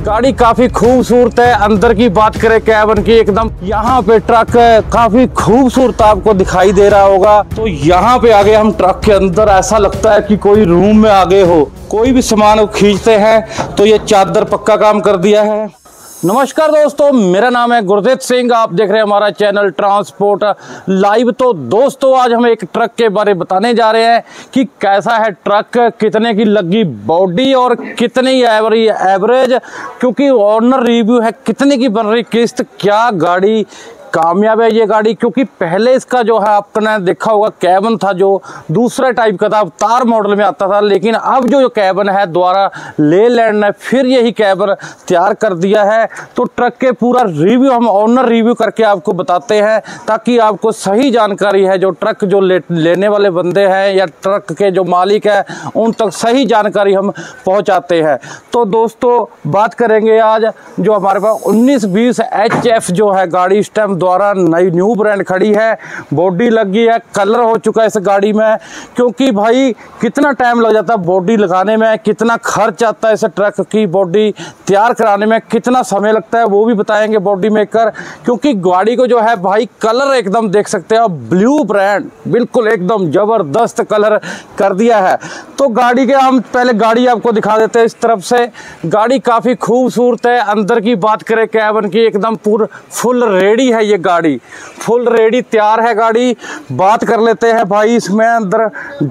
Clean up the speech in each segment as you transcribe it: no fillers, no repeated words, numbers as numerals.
गाड़ी काफी खूबसूरत है। अंदर की बात करें कैबिन की, एकदम यहाँ पे ट्रक काफी खूबसूरत आपको दिखाई दे रहा होगा। तो यहाँ पे आगे हम ट्रक के अंदर, ऐसा लगता है कि कोई रूम में आगे हो। कोई भी सामान खींचते हैं तो ये चादर पक्का काम कर दिया है। नमस्कार दोस्तों, मेरा नाम है गुरदीप सिंह। आप देख रहे हैं हमारा चैनल ट्रांसपोर्ट लाइव। तो दोस्तों, आज हम एक ट्रक के बारे में बताने जा रहे हैं कि कैसा है ट्रक, कितने की लगी बॉडी और कितनी एवरेज, क्योंकि ऑनर रिव्यू है, कितने की बन रही किस्त, क्या गाड़ी कामयाब है ये गाड़ी। क्योंकि पहले इसका जो है आपने देखा होगा कैबिन था जो दूसरा टाइप का था, तार मॉडल में आता था, लेकिन अब जो कैबिन है दोबारा लेलैंड ने फिर यही कैबिन तैयार कर दिया है। तो ट्रक के पूरा रिव्यू हम ऑनर रिव्यू करके आपको बताते हैं, ताकि आपको सही जानकारी है, जो ट्रक जो लेने वाले बंदे हैं या ट्रक के जो मालिक है उन तक सही जानकारी हम पहुँचाते हैं। तो दोस्तों, बात करेंगे आज जो हमारे पास 1920 HF जो है गाड़ी इस टाइम द्वारा नई न्यू ब्रांड खड़ी है, बॉडी लगी है, कलर हो चुका है इस गाड़ी में। क्योंकि भाई कितना टाइम लग जाता है बॉडी लगाने में, कितना खर्च आता है इस ट्रक की बॉडी तैयार कराने में, कितना समय लगता है वो भी बताएंगे बॉडी मेकर। क्योंकि गाड़ी को जो है भाई कलर एकदम देख सकते हैं, ब्लू ब्रांड बिल्कुल एकदम जबरदस्त कलर कर दिया है। तो गाड़ी के हम पहले गाड़ी आपको दिखा देते हैं। इस तरफ से गाड़ी काफी खूबसूरत है। अंदर की बात करें कैबिन की, एकदम पूरा फुल रेडी है, ये गाड़ी फुल रेडी तैयार है गाड़ी। बात कर लेते हैं भाई, इसमें अंदर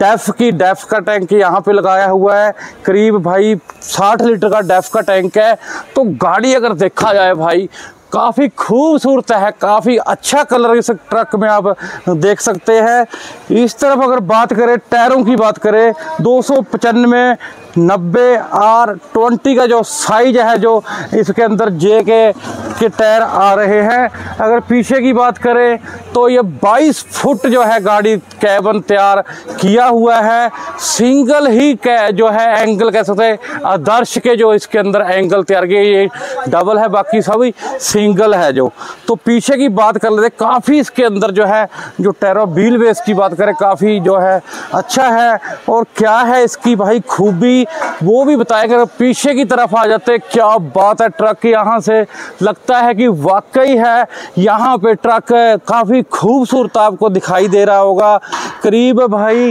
डेफ का टैंक यहाँ पे लगाया हुआ है, करीब भाई 60 लीटर का डेफ का टैंक है। तो गाड़ी अगर देखा जाए भाई काफ़ी खूबसूरत है, काफ़ी अच्छा कलर इस ट्रक में आप देख सकते हैं। इस तरफ अगर बात करें, टायरों की बात करें, 295 90 R20 का जो साइज है, जो इसके अंदर जे के टायर आ रहे हैं। अगर पीछे की बात करें तो ये 22 फुट जो है गाड़ी कैबिन तैयार किया हुआ है। सिंगल ही जो है एंगल कह सकते हैं, आदर्श के जो इसके अंदर एंगल तैयार किए, ये डबल है, बाकी सभी सिंगल है जो। तो पीछे की बात कर लेते, काफ़ी इसके अंदर जो है जो टायरों व्हील बेस की बात करें, काफ़ी जो है अच्छा है। और क्या है इसकी भाई खूबी वो भी बताएगा। पीछे की तरफ आ जाते, क्या बात है, ट्रक यहाँ से लगता है कि वाकई है यहाँ पे ट्रक काफ़ी खूबसूरत आपको दिखाई दे रहा होगा। करीब भाई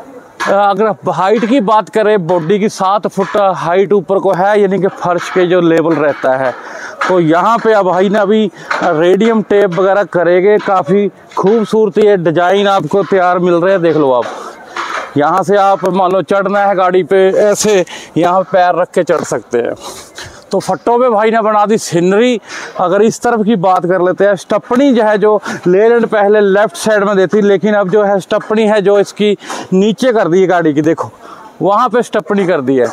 अगर हाइट की बात करें, बॉडी की 7 फुट हाइट ऊपर को है, यानी कि फर्श के जो लेवल रहता है। तो यहाँ पे अब भाई ने अभी रेडियम टेप वगैरह करेंगे, काफ़ी खूबसूरत ये डिजाइन आपको तैयार मिल रहे हैं। देख लो आप, यहाँ से आप मान लो चढ़ना है गाड़ी पे, ऐसे यहाँ पैर रख के चढ़ सकते हैं। तो फट्टों पे भाई ने बना दी सीनरी। अगर इस तरफ की बात कर लेते हैं, स्टपनी जो है, जो लेलैंड पहले लेफ्ट साइड में देती, लेकिन अब जो है स्टपनी है जो इसकी नीचे कर दी है गाड़ी की, देखो वहाँ पे स्टपनी कर दी है।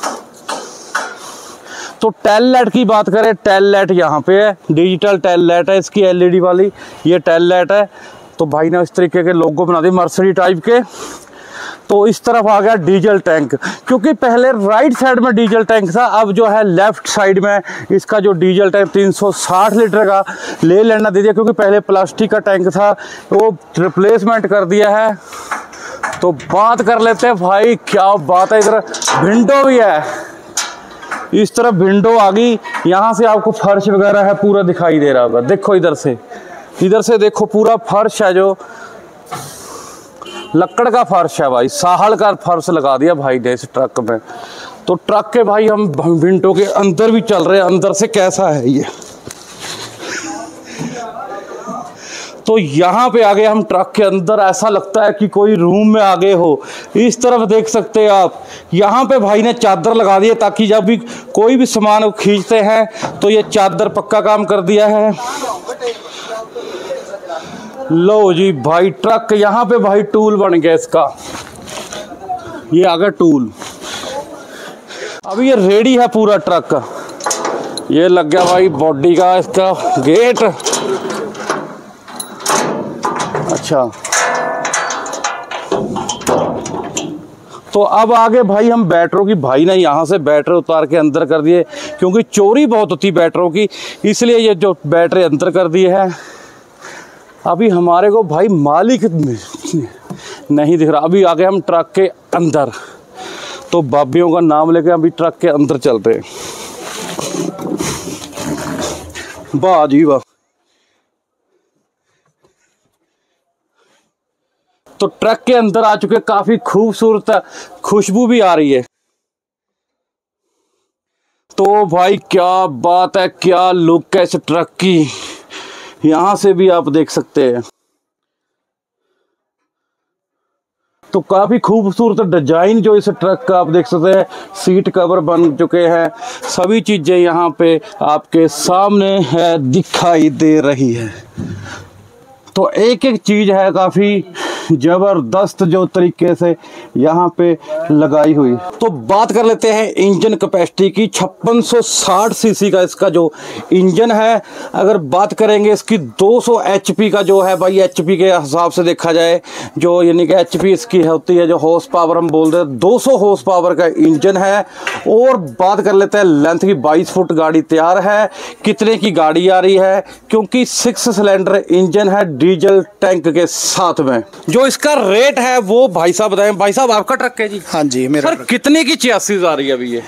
तो टेल लाइट की बात करें, टेल लाइट यहाँ पे है, डिजिटल टेल लाइट है इसकी, LED वाली ये टेल लाइट है। तो भाई ने इस तरीके के लोगो बना दी मर्सिडीज टाइप के। तो इस तरफ आ गया डीजल टैंक, क्योंकि पहले राइट साइड में डीजल टैंक था, अब जो है लेफ्ट साइड में इसका जो डीजल टैंक 360 लीटर का लेलैंड ने दे दिया। क्योंकि पहले प्लास्टिक का टैंक था, वो रिप्लेसमेंट कर दिया है। तो बात कर लेते हैं भाई, क्या बात है, इधर विंडो भी है, इस तरफ विंडो आ गई, यहाँ से आपको फर्श वगैरह है पूरा दिखाई दे रहा होगा। देखो इधर से देखो पूरा फर्श है, जो लकड़ का फर्श है भाई, साहल का फर्श लगा दिया भाई ने इस ट्रक में। तो ट्रक के भाई हम विंडो के अंदर भी चल रहे हैं, अंदर से कैसा है ये। तो यहाँ पे आगे हम ट्रक के अंदर, ऐसा लगता है कि कोई रूम में आगे हो। इस तरफ देख सकते हैं आप, यहाँ पे भाई ने चादर लगा दी है, ताकि जब भी कोई भी सामान खींचते हैं तो ये चादर पक्का काम कर दिया है। लो जी भाई, ट्रक यहाँ पे भाई टूल बन गया इसका, ये आ गया टूल। अभी ये रेडी है पूरा ट्रक, ये लग गया भाई बॉडी का इसका गेट। अच्छा, तो अब आगे भाई हम बैटरों की, भाई ने यहाँ से बैटरी उतार के अंदर कर दिए, क्योंकि चोरी बहुत होती बैटरों की, इसलिए ये जो बैटरी अंदर कर दी है। अभी हमारे को भाई मालिक नहीं दिख रहा। अभी आगे हम ट्रक के अंदर, तो बाबियों का नाम लेके अभी ट्रक के अंदर चलते हैं। वाह जी वाह। तो ट्रक के अंदर आ चुके, काफी खूबसूरत खुशबू भी आ रही है। तो भाई क्या बात है, क्या लुक है इस ट्रक की, यहां से भी आप देख सकते हैं। तो काफी खूबसूरत डिजाइन जो इस ट्रक का आप देख सकते हैं, सीट कवर बन चुके हैं, सभी चीजें यहाँ पे आपके सामने है दिखाई दे रही है। तो एक एक चीज है काफी जबरदस्त जो तरीके से यहाँ पे लगाई हुई। तो बात कर लेते हैं इंजन कैपेसिटी की। 5660 सीसी का इसका जो इंजन है। अगर बात करेंगे इसकी 200 एचपी का जो है भाई, एचपी के हिसाब से देखा जाए जो यानी कि एचपी इसकी होती है जो हॉर्स पावर हम बोल रहे हैं, 200 हॉर्स पावर का इंजन है। और बात कर लेते हैं लेंथ की, 22 फुट गाड़ी तैयार है। कितने की गाड़ी आ रही है, क्योंकि 6 सिलेंडर इंजन है डीजल टैंक के साथ में। जो इसका रेट है वो भाई साहब बताएं। भाई साहब आपका ट्रक है जी? हाँ जी मेरा। सर कितने की चेसिस आ रही है अभी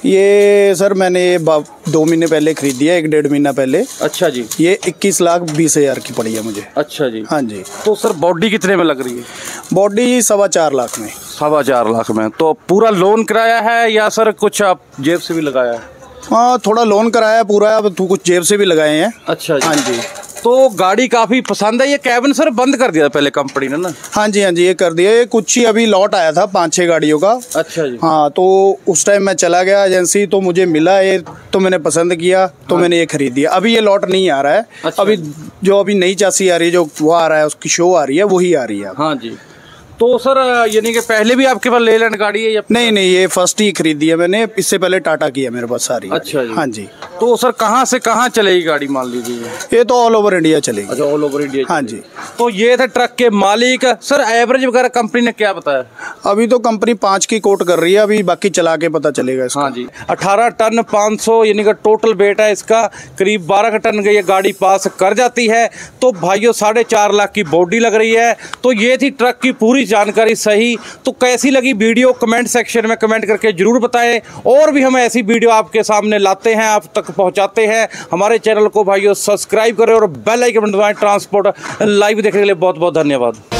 ये सर मैंने 2 महीने पहले खरीदी है, 1-1.5 महीना पहले। अच्छा जी। ये 21,20,000 की पड़ी है मुझे। अच्छा जी। हाँ जी। तो सर बॉडी कितने में लग रही है? बॉडी 4.25 लाख में। 4.25 लाख में। तो पूरा लोन कराया है या सर कुछ आप जेब से भी लगाया है? हाँ थोड़ा लोन कराया पूरा, अब तो कुछ जेब से भी लगाए हैं। अच्छा जी। हाँ जी। तो गाड़ी काफी पसंद है। ये कैबिन सर बंद कर दिया था पहले कंपनी ने ना? हाँ जी हाँ जी, ये कर दिया। ये कुछ ही अभी लॉट आया था 5-6 गाड़ियों का। अच्छा जी। हाँ तो उस टाइम मैं चला गया एजेंसी, तो मुझे मिला ये, तो मैंने पसंद किया, तो हाँ। मैंने ये खरीद दिया। अभी ये लॉट नहीं आ रहा है। अच्छा। अभी जो अभी नई चासी आ रही है, जो वो आ रहा है उसकी शो आ रही है, वही आ रही है। हाँ जी। तो सर यानी कि पहले भी आपके पास लेलैंड गाड़ी है या? नहीं नहीं, ये फर्स्ट ही खरीदी है मैंने। इससे पहले टाटा की है मेरे पास सारी। अच्छा जी। हाँ जी। तो सर कहाँ से कहाँ चलेगी गाड़ी मान लीजिए? ये तो ऑल ओवर इंडिया चलेगी। अच्छा ऑल ओवर इंडिया। हाँ जी। तो ये थे ट्रक के मालिक। सर एवरेज वगैरह कंपनी ने क्या बताया? अभी तो कंपनी 5 की कोट कर रही है, अभी बाकी चला के पता चलेगा इसका। हाँ जी। 18 टन 500 यानी कि टोटल वेट है इसका। करीब 12 टन का ये गाड़ी पास कर जाती है। तो भाइयों 4.5 लाख की बॉडी लग रही है। तो ये थी ट्रक की पूरी जानकारी। सही तो कैसी लगी वीडियो कमेंट सेक्शन में कमेंट करके जरूर बताएं। और भी हम ऐसी वीडियो आपके सामने लाते हैं, आप तक पहुंचाते हैं। हमारे चैनल को भाइयों सब्सक्राइब करें और बेल आइकन दबाएं। ट्रांसपोर्ट लाइव देखने के लिए बहुत बहुत धन्यवाद।